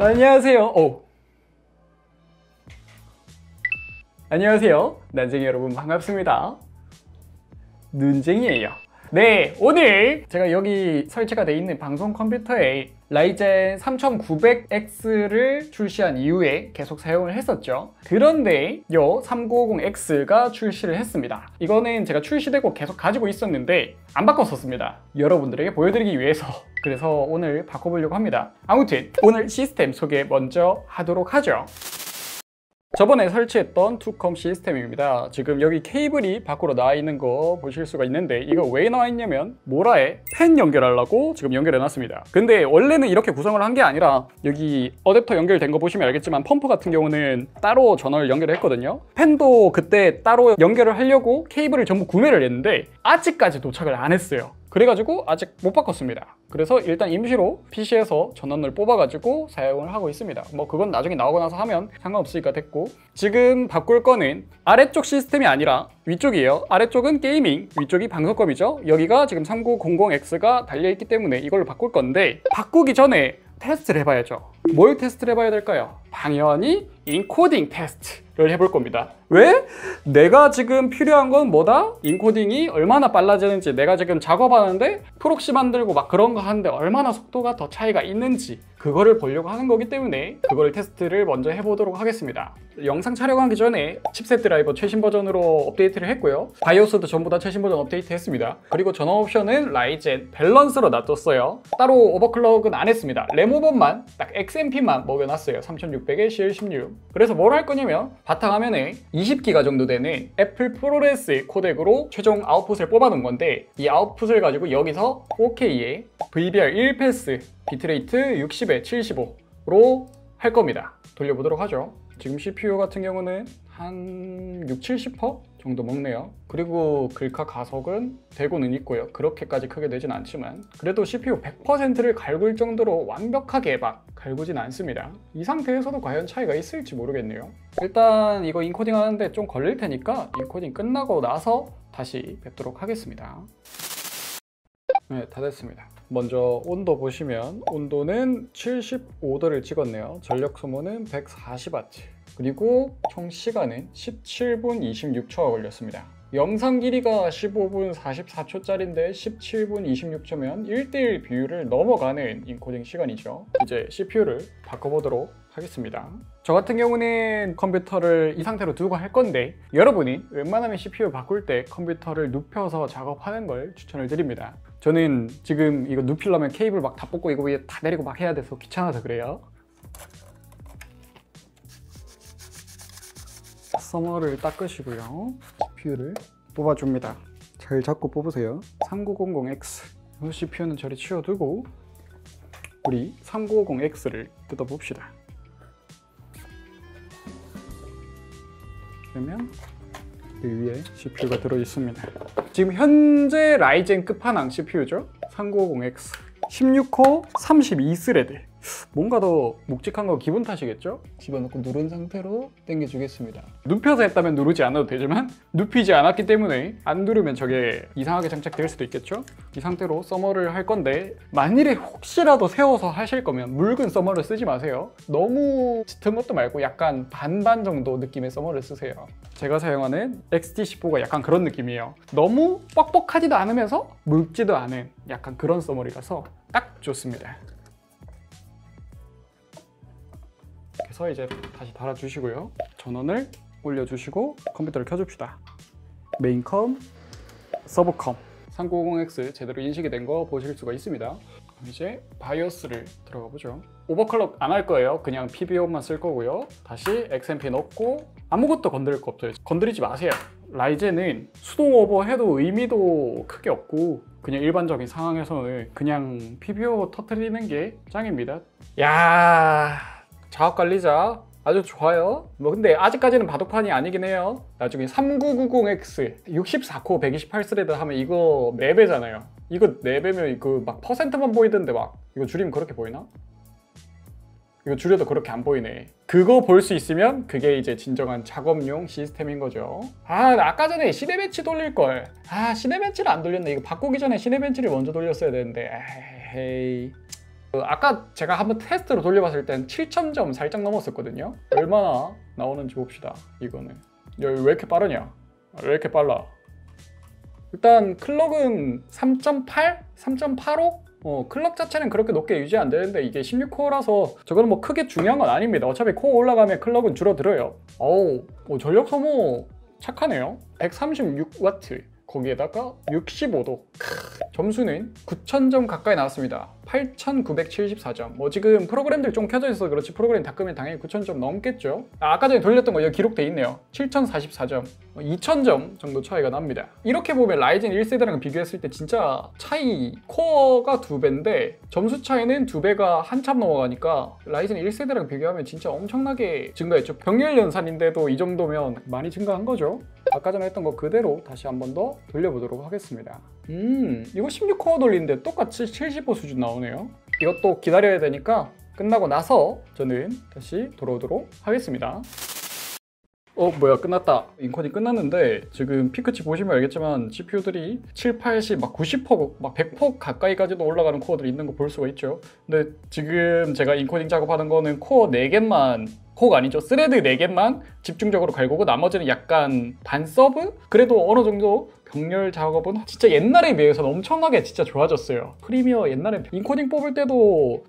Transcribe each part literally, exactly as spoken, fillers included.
안녕하세요. 오. 안녕하세요. 난쟁이 여러분 반갑습니다. 눈쟁이에요. 네, 오늘 제가 여기 설치가 되어 있는 방송 컴퓨터에 라이젠 삼천구백 엑스를 출시한 이후에 계속 사용을 했었죠. 그런데 요 삼구오공 엑스가 출시를 했습니다. 이거는 제가 출시되고 계속 가지고 있었는데 안 바꿨었습니다. 여러분들에게 보여드리기 위해서. 그래서 오늘 바꿔보려고 합니다. 아무튼 오늘 시스템 소개 먼저 하도록 하죠. 저번에 설치했던 투컴 시스템입니다. 지금 여기 케이블이 밖으로 나와 있는 거 보실 수가 있는데 이거 왜 나와 있냐면 모라에 팬 연결하려고 지금 연결해 놨습니다. 근데 원래는 이렇게 구성을 한 게 아니라 여기 어댑터 연결된 거 보시면 알겠지만 펌프 같은 경우는 따로 전원을 연결했거든요. 팬도 그때 따로 연결을 하려고 케이블을 전부 구매를 했는데 아직까지 도착을 안 했어요. 그래가지고 아직 못 바꿨습니다. 그래서 일단 임시로 피시에서 전원을 뽑아가지고 사용을 하고 있습니다. 뭐 그건 나중에 나오고 나서 하면 상관없으니까 됐고, 지금 바꿀 거는 아래쪽 시스템이 아니라 위쪽이에요. 아래쪽은 게이밍, 위쪽이 방송컴이죠. 여기가 지금 삼구공공 엑스가 달려있기 때문에 이걸로 바꿀 건데, 바꾸기 전에 테스트를 해봐야죠. 뭘 테스트를 해봐야 될까요? 당연히 인코딩 테스트를 해볼 겁니다. 왜? 내가 지금 필요한 건 뭐다? 인코딩이 얼마나 빨라지는지, 내가 지금 작업하는데 프록시 만들고 막 그런 거 하는데 얼마나 속도가 더 차이가 있는지 그거를 보려고 하는 거기 때문에 그걸 테스트를 먼저 해보도록 하겠습니다. 영상 촬영하기 전에 칩셋 드라이버 최신 버전으로 업데이트를 했고요. 바이오스도 전부 다 최신 버전 업데이트 했습니다. 그리고 전원 옵션은 라이젠 밸런스로 놔뒀어요. 따로 오버클럭은 안 했습니다. 램오버만 딱 엑스엠피만 먹여놨어요. 삼천육백에 씨엘 십육. 그래서 뭘 할 거냐면 바탕화면에 이십 기가 정도 되는 애플 프로레스 코덱으로 최종 아웃풋을 뽑아놓은 건데, 이 아웃풋을 가지고 여기서 포케이에 브이비알 일 패스 비트레이트 육십에 칠십오로 할 겁니다. 돌려보도록 하죠. 지금 씨피유 같은 경우는 한 육, 칠십 퍼센트 정도 먹네요. 그리고 글카 가속은 되고는 있고요. 그렇게까지 크게 되진 않지만 그래도 씨피유 백 퍼센트를 갈굴 정도로 완벽하게 막 갈구진 않습니다. 이 상태에서도 과연 차이가 있을지 모르겠네요. 일단 이거 인코딩 하는데 좀 걸릴 테니까 인코딩 끝나고 나서 다시 뵙도록 하겠습니다. 네, 다 됐습니다. 먼저 온도 보시면 온도는 칠십오 도를 찍었네요. 전력 소모는 백사십 와트. 그리고 총 시간은 십칠 분 이십육 초가 걸렸습니다. 영상 길이가 십오 분 사십사 초짜리인데 십칠 분 이십육 초면 일 대 일 비율을 넘어가는 인코딩 시간이죠. 이제 씨피유를 바꿔보도록 하겠습니다. 저 같은 경우는 컴퓨터를 이 상태로 두고 할 건데, 여러분이 웬만하면 씨피유 바꿀 때 컴퓨터를 눕혀서 작업하는 걸 추천을 드립니다. 저는 지금 이거 눕히려면 케이블 막 다 뽑고 이거 위에 다 내리고 막 해야 돼서 귀찮아서 그래요. 서머를 닦으시고요. 씨피유를 뽑아줍니다. 잘 잡고 뽑으세요. 삼구공공 엑스 씨피유는 저리 치워두고 우리 삼구오공 엑스를 뜯어봅시다. 그러면 그 위에 씨피유가 들어있습니다. 지금 현재 라이젠 끝판왕 씨피유죠. 삼구오공 엑스 십육 코어 삼십이 스레드. 뭔가 더 묵직한 거 기분 탓이겠죠? 집어넣고 누른 상태로 당겨주겠습니다. 눕혀서 했다면 누르지 않아도 되지만 눕히지 않았기 때문에 안 누르면 저게 이상하게 장착될 수도 있겠죠? 이 상태로 서머를 할 건데, 만일에 혹시라도 세워서 하실 거면 묽은 서머를 쓰지 마세요. 너무 짙은 것도 말고 약간 반반 정도 느낌의 서머를 쓰세요. 제가 사용하는 엑스티 십사가 약간 그런 느낌이에요. 너무 뻑뻑하지도 않으면서 묽지도 않은 약간 그런 서머리라서 딱 좋습니다. 그래서 이제 다시 달아주시고요. 전원을 올려주시고 컴퓨터를 켜줍시다. 메인컴, 서브컴 삼구오공 엑스 제대로 인식이 된 거 보실 수가 있습니다. 이제 바이오스를 들어가 보죠. 오버클럭 안 할 거예요. 그냥 피비오만 쓸 거고요. 다시 엑스엠피 넣고 아무것도 건드릴 거 없어요. 건드리지 마세요. 라이젠은 수동 오버 해도 의미도 크게 없고 그냥 일반적인 상황에서는 그냥 피비오 터트리는 게 짱입니다. 야, 작업관리자 아주 좋아요. 뭐 근데 아직까지는 바둑판이 아니긴 해요. 나중에 삼구구공 엑스 육십사 코어 백이십팔 스레드 하면 이거 네 배잖아요. 이거 네 배면 그 막 퍼센트만 보이던데 막 이거 줄이면 그렇게 보이나? 이거 줄여도 그렇게 안 보이네. 그거 볼 수 있으면 그게 이제 진정한 작업용 시스템인 거죠. 아, 아까 전에 시네벤치 돌릴걸. 아, 시네벤치를 안 돌렸네. 이거 바꾸기 전에 시네벤치를 먼저 돌렸어야 되는데. 에헤이. 그 아까 제가 한번 테스트로 돌려봤을 땐 칠천 점 살짝 넘었었거든요. 얼마나 나오는지 봅시다. 이거는 야, 왜 이렇게 빠르냐? 왜 이렇게 빨라? 일단 클럭은 삼 점 팔? 삼 점 팔오? 어, 클럭 자체는 그렇게 높게 유지 안 되는데 이게 십육 코어라서 저거는 뭐 크게 중요한 건 아닙니다. 어차피 코어 올라가면 클럭은 줄어들어요. 어우, 어, 전력 소모 착하네요. 백삼십육 와트 거기에다가 육십오 도. 크, 점수는 구천 점 가까이 나왔습니다. 팔천구백칠십사 점. 뭐 지금 프로그램들 좀 켜져 있어서 그렇지 프로그램 다 끄면 당연히 구천 점 넘겠죠. 아, 아까 전에 돌렸던 거 여기 기록돼 있네요. 칠천사십사 점. 이천 점 정도 차이가 납니다. 이렇게 보면 라이젠 일 세대랑 비교했을 때 진짜 차이 코어가 두 배인데 점수 차이는 두 배가 한참 넘어가니까 라이젠 일 세대랑 비교하면 진짜 엄청나게 증가했죠. 병렬 연산인데도 이 정도면 많이 증가한 거죠. 아까 전에 했던 거 그대로 다시 한 번 더 돌려보도록 하겠습니다. 음, 이거 십육 코어 돌리는데 똑같이 칠십오 수준 나오네요. 이것도 기다려야 되니까 끝나고 나서 저는 다시 돌아오도록 하겠습니다. 어 뭐야 끝났다. 인코딩 끝났는데 지금 피크치 보시면 알겠지만 지피유들이 칠, 팔십, 막 구십 퍼센트, 막 백 퍼센트 가까이까지도 올라가는 코어들이 있는 거 볼 수가 있죠. 근데 지금 제가 인코딩 작업하는 거는 코어 네 개만 코어가 아니죠. 스레드 네 개만 집중적으로 갈고고 나머지는 약간 반서브? 그래도 어느 정도 병렬 작업은 진짜 옛날에 비해서는 엄청나게 진짜 좋아졌어요. 프리미어 옛날에 인코딩 뽑을 때도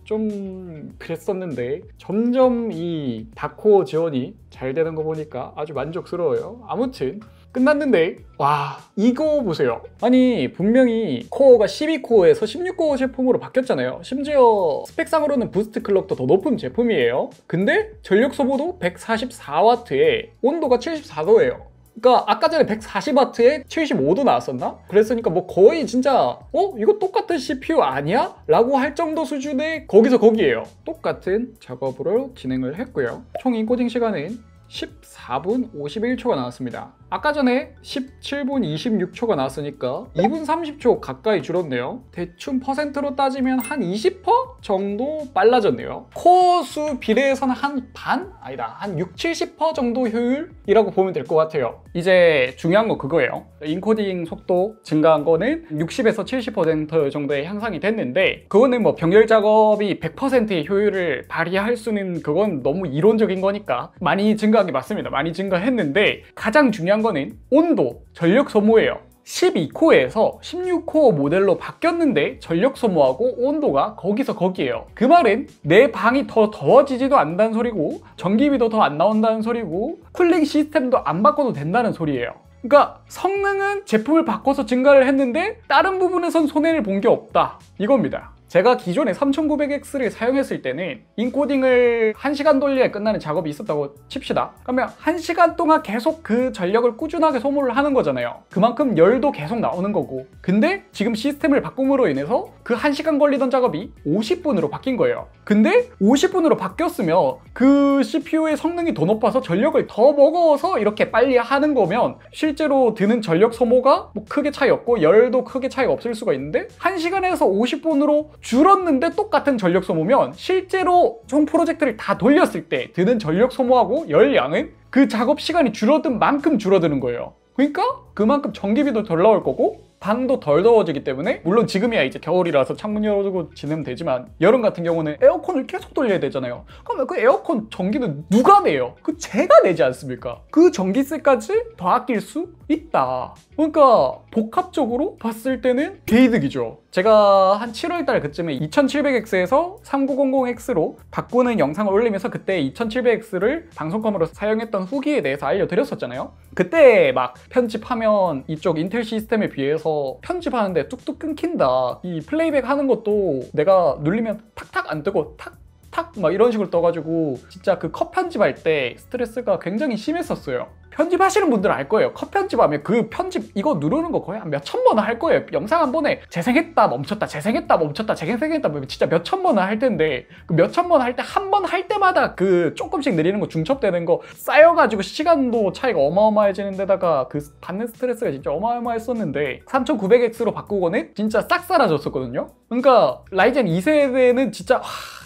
좀 그랬었는데 점점 이 다코어 지원이 잘 되는 거 보니까 아주 만족스러워요. 아무튼 끝났는데 와 이거 보세요. 아니 분명히 코어가 십이 코어에서 십육 코어 제품으로 바뀌었잖아요. 심지어 스펙상으로는 부스트 클럭도 더 높은 제품이에요. 근데 전력 소모도 백사십사 와트에 온도가 칠십사 도예요. 그러니까 아까 전에 백사십 와트에 칠십오 도 나왔었나? 그랬으니까 뭐 거의 진짜 어? 이거 똑같은 씨피유 아니야? 라고 할 정도 수준의 거기서 거기에요. 똑같은 작업으로 진행을 했고요. 총 인코딩 시간은 십사 분 오십일 초가 나왔습니다. 아까 전에 십칠 분 이십육 초가 나왔으니까 이 분 삼십 초 가까이 줄었네요. 대충 퍼센트로 따지면 한 이십 퍼센트 정도 빨라졌네요. 코어 수 비례해서는 한 반? 아니다. 한 육, 칠십 퍼센트 정도 효율이라고 보면 될 것 같아요. 이제 중요한 거 그거예요. 인코딩 속도 증가한 거는 육십에서 칠십 퍼센트 정도의 향상이 됐는데 그거는 뭐 병렬 작업이 백 퍼센트의 효율을 발휘할 수는 그건 너무 이론적인 거니까 많이 증가한 게 맞습니다. 많이 증가했는데 가장 중요한 거는 온도, 전력 소모예요. 십이 코어에서 십육 코어 모델로 바뀌었는데 전력 소모하고 온도가 거기서 거기에요. 그 말은 내 방이 더 더워지지도 않는다는 소리고 전기비도 더 안 나온다는 소리고 쿨링 시스템도 안 바꿔도 된다는 소리예요. 그러니까 성능은 제품을 바꿔서 증가를 했는데 다른 부분에선 손해를 본 게 없다 이겁니다. 제가 기존에 삼천구백 엑스를 사용했을 때는 인코딩을 한 시간 돌려야 끝나는 작업이 있었다고 칩시다. 그러면 한 시간 동안 계속 그 전력을 꾸준하게 소모를 하는 거잖아요. 그만큼 열도 계속 나오는 거고. 근데 지금 시스템을 바꿈으로 인해서 그 한 시간 걸리던 작업이 오십 분으로 바뀐 거예요. 근데 오십 분으로 바뀌었으면 그 씨피유의 성능이 더 높아서 전력을 더 먹어서 이렇게 빨리 하는 거면 실제로 드는 전력 소모가 뭐 크게 차이 없고 열도 크게 차이가 없을 수가 있는데 한 시간에서 오십 분으로 줄었는데 똑같은 전력 소모면 실제로 총 프로젝트를 다 돌렸을 때 드는 전력 소모하고 열량은 그 작업 시간이 줄어든 만큼 줄어드는 거예요. 그러니까 그만큼 전기비도 덜 나올 거고 방도 덜 더워지기 때문에 물론 지금이야 이제 겨울이라서 창문 열어두고 지내면 되지만 여름 같은 경우는 에어컨을 계속 돌려야 되잖아요. 그러면 그 에어컨 전기는 누가 내요? 그 제가 내지 않습니까? 그 전기세까지 더 아낄 수 있다. 그러니까 복합적으로 봤을 때는 개이득이죠. 제가 한 칠월 달 그쯤에 이천칠백 엑스에서 삼구공공 엑스로 바꾸는 영상을 올리면서 그때 이천칠백 엑스를 방송컴으로 사용했던 후기에 대해서 알려드렸었잖아요. 그때 막 편집하면 이쪽 인텔 시스템에 비해서 편집하는데 뚝뚝 끊긴다. 이 플레이백 하는 것도 내가 눌리면 탁탁 안 뜨고 탁 탁 막 이런 식으로 떠가지고 진짜 그 컷 편집할 때 스트레스가 굉장히 심했었어요. 편집하시는 분들은 알 거예요. 컷 편집하면 그 편집 이거 누르는 거 거의 한 몇천 번은 할 거예요. 영상 한 번에 재생했다 멈췄다 재생했다 멈췄다 재생했다 진짜 몇천 번은 할 텐데 그 몇천 번 할 때 한 번 할 때마다 그 조금씩 느리는 거 중첩되는 거 쌓여가지고 시간도 차이가 어마어마해지는 데다가 그 받는 스트레스가 진짜 어마어마했었는데 삼천구백 엑스로 바꾸고는 진짜 싹 사라졌었거든요. 그러니까 라이젠 이 세대는 진짜 하...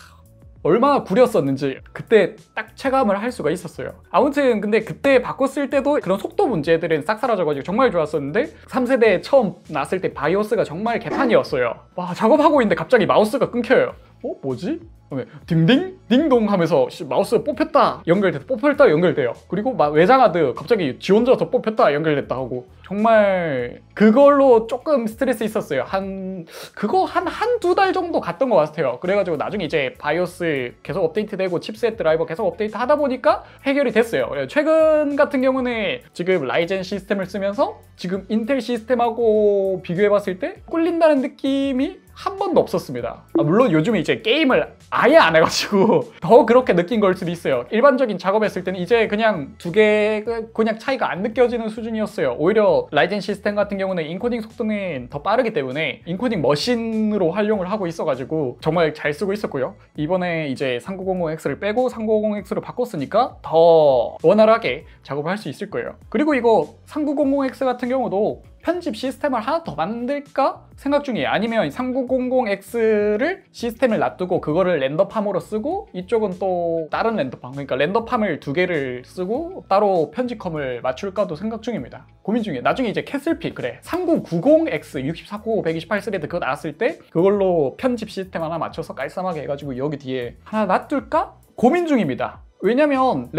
얼마나 구렸었는지 그때 딱 체감을 할 수가 있었어요. 아무튼 근데 그때 바꿨을 때도 그런 속도 문제들은 싹 사라져가지고 정말 좋았었는데 삼 세대 처음 나왔을 때 바이오스가 정말 개판이었어요. 와 작업하고 있는데 갑자기 마우스가 끊겨요. 어? 뭐지? 딩딩? 딩동 하면서 마우스 뽑혔다 연결돼서 뽑혔다 연결돼요. 그리고 막 외장하드 갑자기 지 혼자서 뽑혔다 연결됐다 하고 정말 그걸로 조금 스트레스 있었어요. 한 그거 한 한두 달 정도 갔던 것 같아요. 그래가지고 나중에 이제 바이오스 계속 업데이트되고 칩셋 드라이버 계속 업데이트 하다 보니까 해결이 됐어요. 최근 같은 경우는 지금 라이젠 시스템을 쓰면서 지금 인텔 시스템하고 비교해봤을 때 꿀린다는 느낌이 한 번도 없었습니다. 아, 물론 요즘에 이제 게임을 아예 안 해가지고 더 그렇게 느낀 걸 수도 있어요. 일반적인 작업했을 때는 이제 그냥 두 개 그냥 차이가 안 느껴지는 수준이었어요. 오히려 라이젠 시스템 같은 경우는 인코딩 속도는 더 빠르기 때문에 인코딩 머신으로 활용을 하고 있어가지고 정말 잘 쓰고 있었고요. 이번에 이제 삼구공공 엑스를 빼고 삼구공공 엑스로 바꿨으니까 더 원활하게 작업을 할 수 있을 거예요. 그리고 이거 삼구공공 엑스 같은 경우도 편집 시스템을 하나 더 만들까 생각 중이에요. 아니면 삼구공공 엑스를 시스템을 놔두고 그거를 렌더팜으로 쓰고 이쪽은 또 다른 렌더팜, 그러니까 렌더팜을 두 개를 쓰고 따로 편집컴을 맞출까도 생각 중입니다. 고민 중이에요. 나중에 이제 캐슬픽, 그래 삼구구공 엑스 육십사구오 백이십팔 스레드 그거 나왔을 때 그걸로 편집 시스템 하나 맞춰서 깔쌈하게 해가지고 여기 뒤에 하나 놔둘까? 고민 중입니다. 왜냐면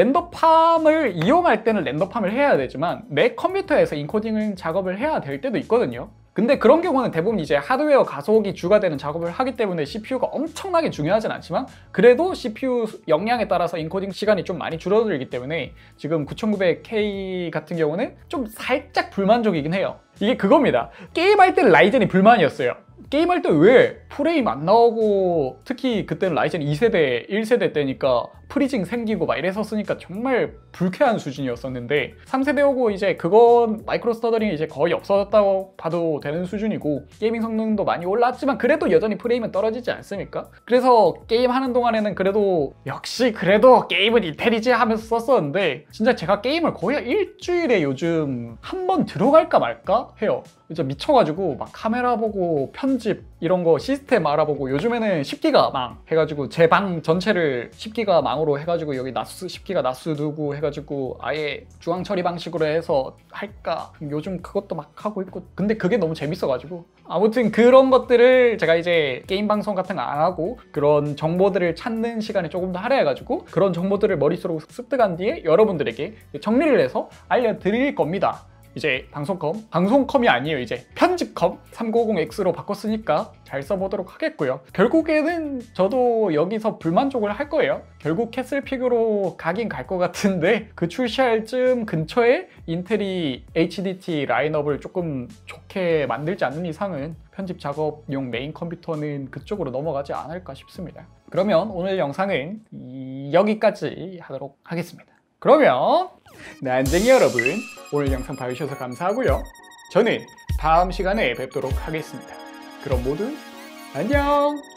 렌더팜을 이용할 때는 렌더팜을 해야 되지만 내 컴퓨터에서 인코딩을 작업을 해야 될 때도 있거든요. 근데 그런 경우는 대부분 이제 하드웨어 가속이 주가 되는 작업을 하기 때문에 씨피유가 엄청나게 중요하진 않지만 그래도 씨피유 역량에 따라서 인코딩 시간이 좀 많이 줄어들기 때문에 지금 구천구백 케이 같은 경우는 좀 살짝 불만족이긴 해요. 이게 그겁니다. 게임할 때는 라이젠이 불만이었어요. 게임할 때 왜 프레임 안 나오고, 특히 그때는 라이젠 이 세대, 일 세대 때니까 프리징 생기고 막 이래서 쓰니까 정말 불쾌한 수준이었었는데 삼 세대 오고 이제 그건 마이크로 스터더링이 이제 거의 없어졌다고 봐도 되는 수준이고 게이밍 성능도 많이 올랐지만 그래도 여전히 프레임은 떨어지지 않습니까? 그래서 게임 하는 동안에는 그래도 역시 그래도 게임은 인텔이지 하면서 썼었는데 진짜 제가 게임을 거의 일주일에 요즘 한 번 들어갈까 말까 해요. 진짜 미쳐가지고 막 카메라 보고 편집 이런 거 시스템 알아보고 요즘에는 십 기가 망 해가지고 제 방 전체를 십 기가 망으로 해가지고 여기 나스 십 기가 나스 두고 해가지고 아예 중앙 처리 방식으로 해서 할까 요즘 그것도 막 하고 있고 근데 그게 너무 재밌어가지고 아무튼 그런 것들을 제가 이제 게임 방송 같은 거 안 하고 그런 정보들을 찾는 시간이 조금 더 할애해가지고 그런 정보들을 머릿속으로 습득한 뒤에 여러분들에게 정리를 해서 알려드릴 겁니다. 이제 방송컴, 방송컴이 아니에요. 이제 편집컴 삼구오공 엑스로 바꿨으니까 잘 써보도록 하겠고요. 결국에는 저도 여기서 불만족을 할 거예요. 결국 캐슬픽으로 가긴 갈 것 같은데 그 출시할 쯤 근처에 인텔이 에이치디티 라인업을 조금 좋게 만들지 않는 이상은 편집 작업용 메인 컴퓨터는 그쪽으로 넘어가지 않을까 싶습니다. 그러면 오늘 영상은 여기까지 하도록 하겠습니다. 그러면 난쟁이 여러분, 오늘 영상 봐주셔서 감사하고요. 저는 다음 시간에 뵙도록 하겠습니다. 그럼 모두 안녕!